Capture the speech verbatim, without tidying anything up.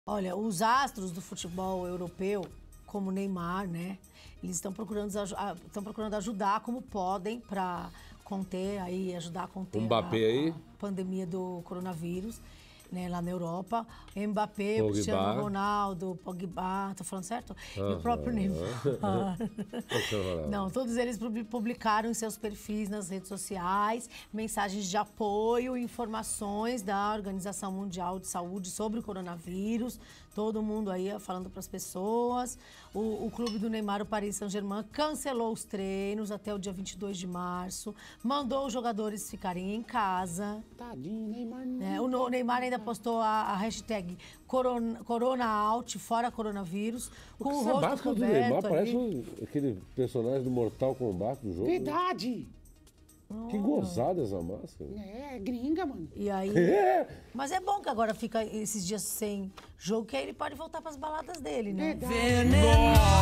Olha, os astros do futebol europeu, como o Neymar, né? Eles estão procurando, estão procurando ajudar como podem para conter aí, ajudar a conter Mbappé a, aí. a pandemia do coronavírus, né, lá na Europa. Mbappé, Pogba. Cristiano Ronaldo, Pogba, tô falando certo? Uhum. E o próprio Neymar. Não, todos eles publicaram em seus perfis nas redes sociais mensagens de apoio, informações da Organização Mundial de Saúde sobre o coronavírus. Todo mundo aí falando para as pessoas. O, o clube do Neymar, o Paris Saint-Germain, cancelou os treinos até o dia vinte e dois de março, mandou os jogadores ficarem em casa. Tadinho, Neymar. É, o Neymar ainda postou a, a hashtag corona, corona out, fora coronavírus, com o, o rosto coberto. Do Neymar ali. parece um, aquele personagem do Mortal Kombat do jogo. Verdade! Que gozada essa máscara. É, gringa, mano. E aí... É. Mas é bom que agora fica esses dias sem jogo, que aí ele pode voltar para as baladas dele, né? Verdade.